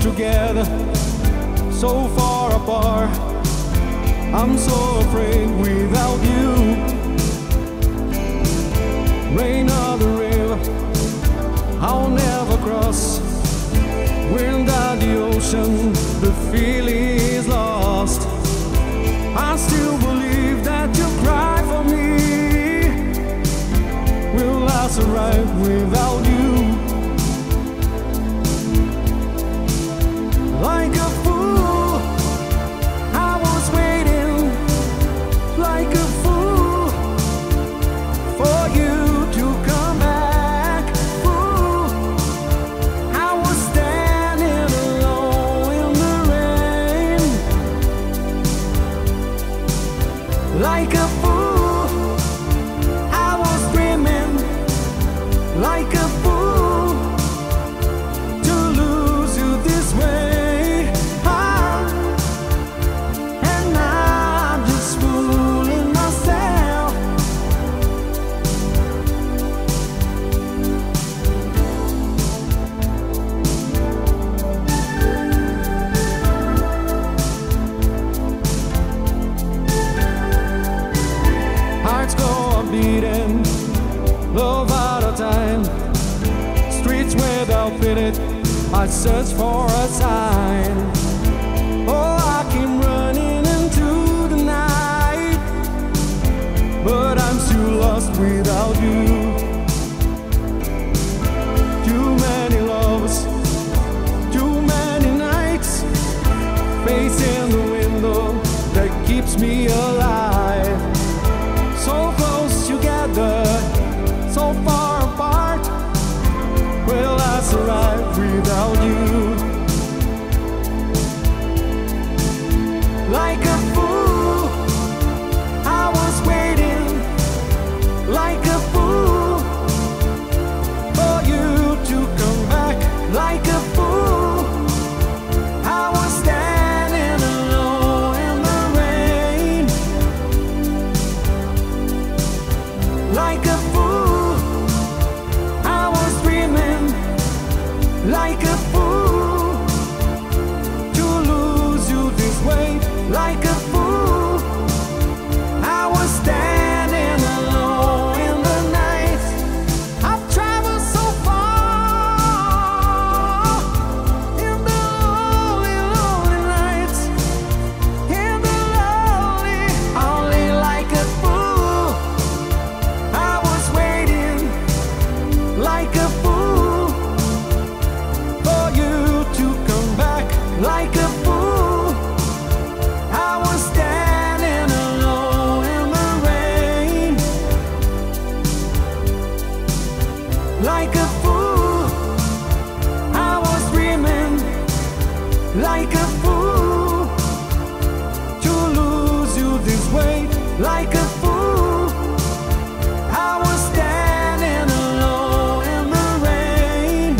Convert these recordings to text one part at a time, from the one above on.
together, so far apart. I'm so afraid without you. Rain on the river, I'll never cross. Wind on the ocean, the feeling is lost. I still believe that you cry for me. Will I survive without you? Like a fool, I was waiting, like a fool, for you to come back. Fool, I was standing alone in the rain. Like a fool, I was dreaming, like a fool, to lose you this way. Beating, love out of time, streets without pity, I search for a sign. Oh, I keep running into the night, but I'm still lost without you. Too many lovers, too many nights, facing the window that keeps me alive. So close together, so far apart. Will I survive without you? Like a fool, I was waiting, like a fool, for you to come back. Like a fool, I was standing alone in the rain. Like a fool, I was dreaming, like a fool, to lose you this way. Like a fool, I was standing alone in the night. I've traveled so far in the lonely, lonely nights, in the lonely, only like a fool. I was waiting, like a fool, for you to come back. Like a fool, I was standing alone in the rain. Like a fool, I was dreaming, like a fool, to lose you this way. Like a fool, I was standing alone in the rain.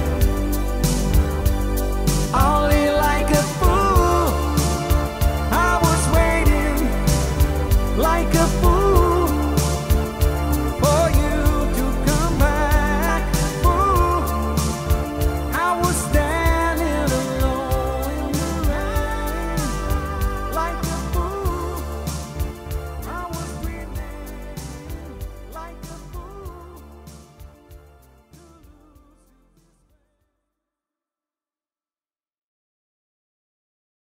Only like a fool, I was waiting, like a fool.